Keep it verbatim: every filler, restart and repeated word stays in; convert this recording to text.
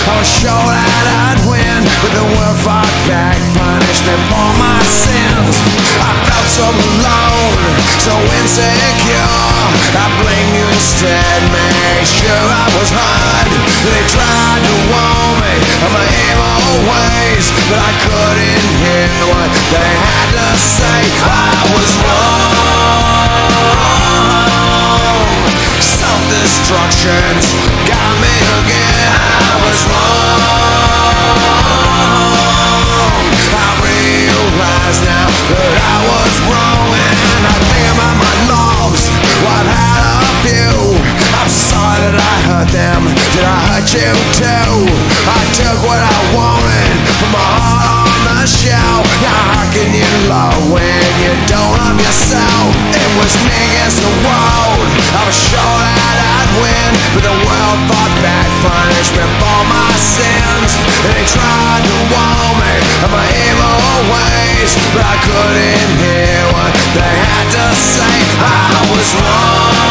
I was sure that I'd win, but the world fought back, punished me for my sins. I felt so alone, so insecure. I blamed you instead, made sure I was hard. They tried to warn me of my evil ways, but I couldn't hear what they had to say. I was wrong. Self-destruction's got me again. I was wrong. I realize now that I was wrong, and I think about my loves. What had a few? I'm sorry that I hurt them. Did I hurt you too? I took what I wanted from my heart on the shelf. Now how can you love when you don't love yourself? It was me against the world. I was sure that I'd win, but the world fought back, punished me for my sins. And they tried to warn me of my evil ways, but I couldn't hear what they had to say. I was wrong.